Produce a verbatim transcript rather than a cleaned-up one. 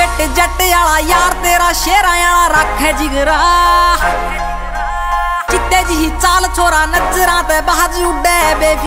जट जट आला यार तेरा शेरा आला रखे जिगरा चिट्टे जी चाल छोरा नजरां ते बाज उड्डे बे